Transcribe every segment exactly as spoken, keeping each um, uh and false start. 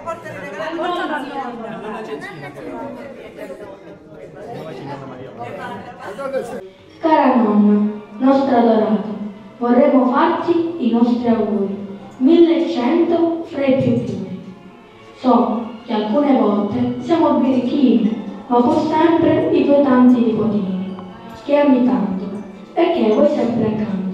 Cara nonna, nostra adorata, vorremmo farti i nostri auguri, millecento fra i più puri. So che alcune volte siamo birichini, ma pur sempre i tuoi tanti nipotini, che ami tanto e che vuoi sempre accanto.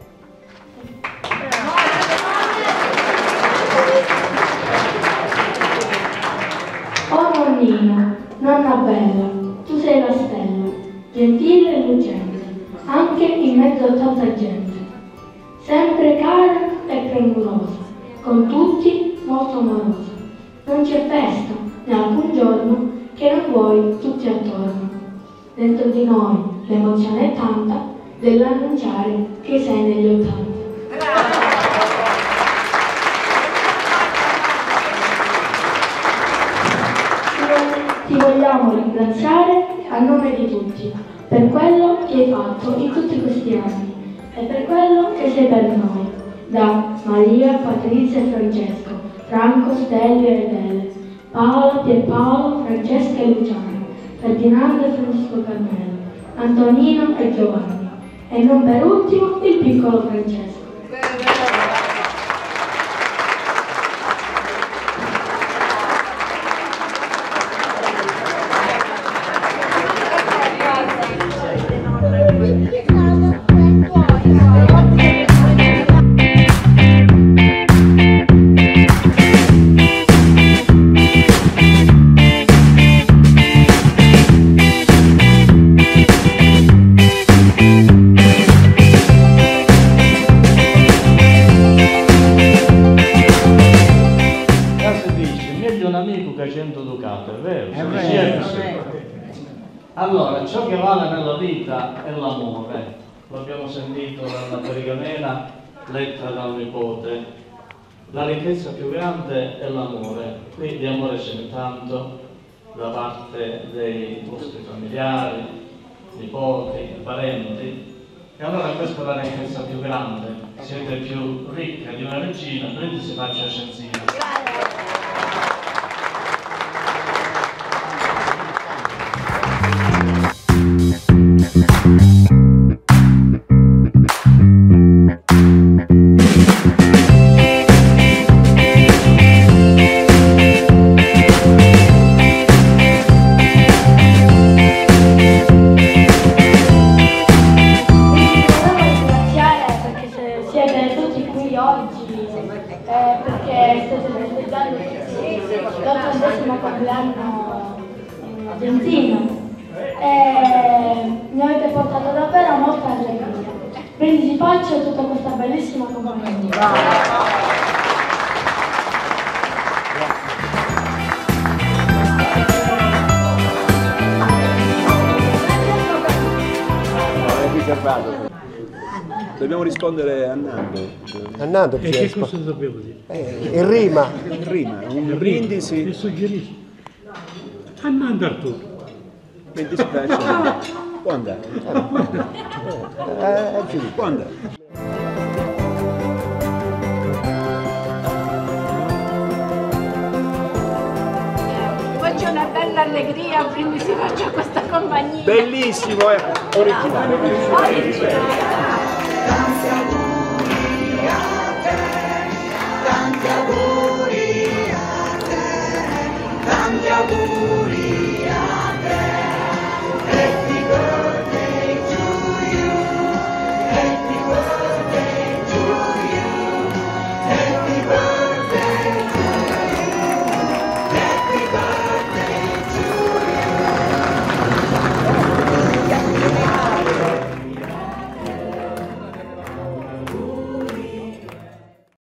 Oh nonnino, nonna bella, tu sei la stella, gentile e lucente, anche in mezzo a tanta gente, sempre cara e premurosa, con tutti molto amorosa. Non c'è festa né alcun giorno che non vuoi tutti attorno. Dentro di noi l'emozione è tanta dell'annunciare che sei negli ottanta. Ti vogliamo ringraziare a nome di tutti per quello che hai fatto in tutti questi anni e per quello che sei per noi, da Maria, Patrizia e Francesco, Franco, Stelio e Adele, Paola, Pierpaolo, Francesca e Luciano, Ferdinando e Francesco Carmelo, Antonino e Giovanni e non per ultimo il piccolo Francesco. Allora, ciò che vale nella vita è l'amore, l'abbiamo sentito dalla Perigonena, letta dal nipote. La ricchezza più grande è l'amore, qui di amore ce n'è tanto da parte dei vostri familiari, nipoti, parenti, e allora questa è la ricchezza più grande, siete più ricca di una regina, quindi si faccia Cenzina. Quindi si faccia tutta questa bellissima compagnia. È riservato. Dobbiamo rispondere a Nando. A Nando e che cosa dobbiamo dire? Eh, in rima. In rima, un brindisi. Che suggerisci? A Nando Arturo. Mi dispiace. Può andare. Eh, eh, Può andare. Faccio una bella allegria, quindi si faccia questa compagnia. Bellissimo, eh? Originale. Originale. Tanti auguri a te, tanti auguri a te, tanti auguri a te. Happy birthday to you, happy birthday to you, happy birthday to you, happy birthday.